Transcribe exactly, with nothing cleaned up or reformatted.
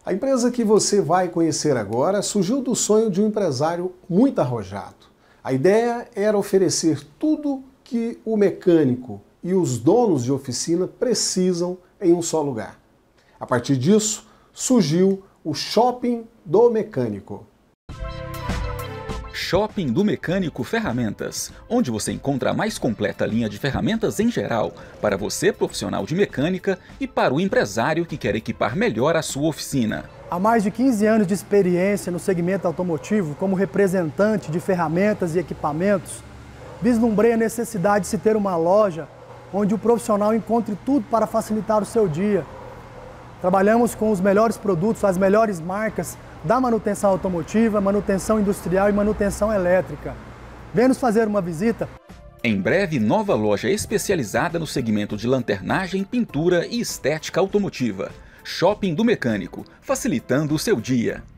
A empresa que você vai conhecer agora surgiu do sonho de um empresário muito arrojado. A ideia era oferecer tudo que o mecânico e os donos de oficina precisam em um só lugar. A partir disso, surgiu o Shopping do Mecânico. Shopping do Mecânico Ferramentas, onde você encontra a mais completa linha de ferramentas em geral, para você profissional de mecânica e para o empresário que quer equipar melhor a sua oficina. Há mais de quinze anos de experiência no segmento automotivo como representante de ferramentas e equipamentos, vislumbrei a necessidade de se ter uma loja onde o profissional encontre tudo para facilitar o seu dia. Trabalhamos com os melhores produtos, as melhores marcas da manutenção automotiva, manutenção industrial e manutenção elétrica. Venha nos fazer uma visita. Em breve, nova loja especializada no segmento de lanternagem, pintura e estética automotiva. Shopping do Mecânico, facilitando o seu dia.